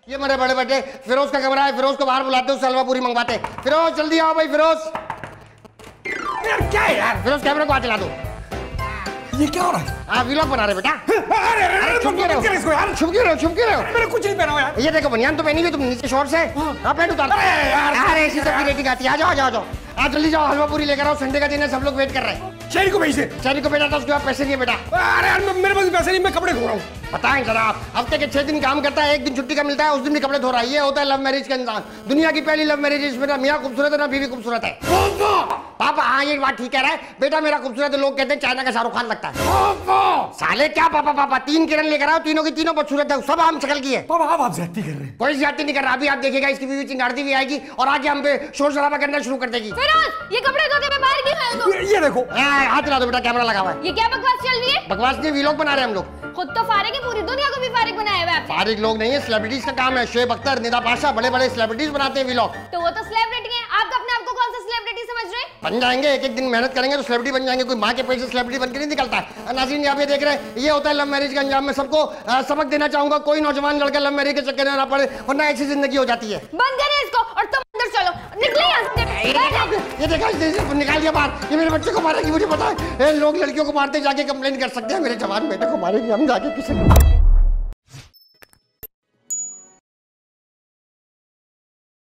ये मेरे बड़े बेटे फिरोज का कमरा है, फिरोज को बाहर बुलाते हो, हलवा पूरी मंगवाते। फिरोज जल्दी आओ भाई। फिरोज यार क्या है यार? फिरोज कैमरे को हाथ चला दो। ये क्या हो रहा है? हाँ व्लॉग बना रहे बेटा। अरे छुप क्यों रहे हो? छुप क्यों रहे हो? मैंने कुछ नहीं पहना हुआ यार। ये देखो बनियान तो पहनी हुई तुम, नीचे शॉर्ट्स है। हाँ पैंट उतार। अरे ऐसी सबकी रेटिंग आती है। आ जाओ आज जल्दी जाओ, हलवा पूरी लेकर आओ, संडे का दिन है, सब लोग वेट कर रहे हैं। शहरी को भेज दे। शहरी को बेटा था, उसके बाद पैसे नहीं बेटा। अरे यार मेरे पास पैसे नहीं, मैं कपड़े धो रहा हूँ। बताएं जरा आप, हफ्ते के 6 दिन काम करता है, 1 दिन छुट्टी का मिलता है, उस दिन भी कपड़े धो रहा है। ये होता है लव मैरिज का इंसान। दुनिया की पहली लव मैरिज, इसमें ना मियाँ खूबसूरत है ना बीवी खूबसूरत है। पापा हाँ ये बात ठीक कह रहा है बेटा, मेरा खूबसूरत है, लोग कहते हैं चाइना का शाहरुख खान लगता है। साले क्या पापा 3 किरण लेकर आओ, तीनों की तीनों खूबसूरत है, सब आम शक्ल की है। पापा आप ज्यादती कर रहे हैं। कोई ज्यादती नहीं कर रहा, अभी आप देखिएगा इसकी बीवी चिंगारती भी आएगी और आगे हम पे शोर शराबा करना शुरू कर देगी। फिरोज ये कपड़े धोते मैं बाहर क्यों आया तो? ये देखो हाथ ला दो बेटा, कैमरा लगा हुआ है। ये क्या बकवास चल रही है? बकवास नहीं, व्लॉग बना रहे हैं हम लोग। खुद तो फारिग है, पूरी दुनिया को भी फारिग बनाया हुआ है आपने। फारिग लोग नहीं है, सेलिब्रिटीज का काम है। शोएब अख्तर, निदा पाशा, बड़े बड़े सेलिब्रिटीज बनाते हैं व्लॉग। तो वो तो सेलिब्रिटी है, आप अपने आप को कौन सा सेलिब्रिटी समझ रहे हैं? बन जाएंगे, एक दिन मेहनत करेंगे तो सेलिब्रिटी बन जाएंगे। कोई माँ के पेट से सेलिब्रिटी बनकर नहीं निकलता है। नाज़रीन आप ये देख रहे हैं, ये होता है लव मैरिज का अंजाम। मैं सबको सबक देना चाहूंगा, कोई नौजवान लड़का लव मैरिज के चक्कर में ना पड़े, वरना ऐसी जिंदगी हो जाती है। बंद करें इसको और तुम अंदर चलो, निकले यहाँ से। ये देखा, निकाल दिया बाहर। ये मेरे बच्चे को मारेगी, मुझे पता है। लोग लड़कियों को मारते जाके कंप्लेन कर सकते हैं, मेरे जवान बेटे को मारेगी, हम जाके किसी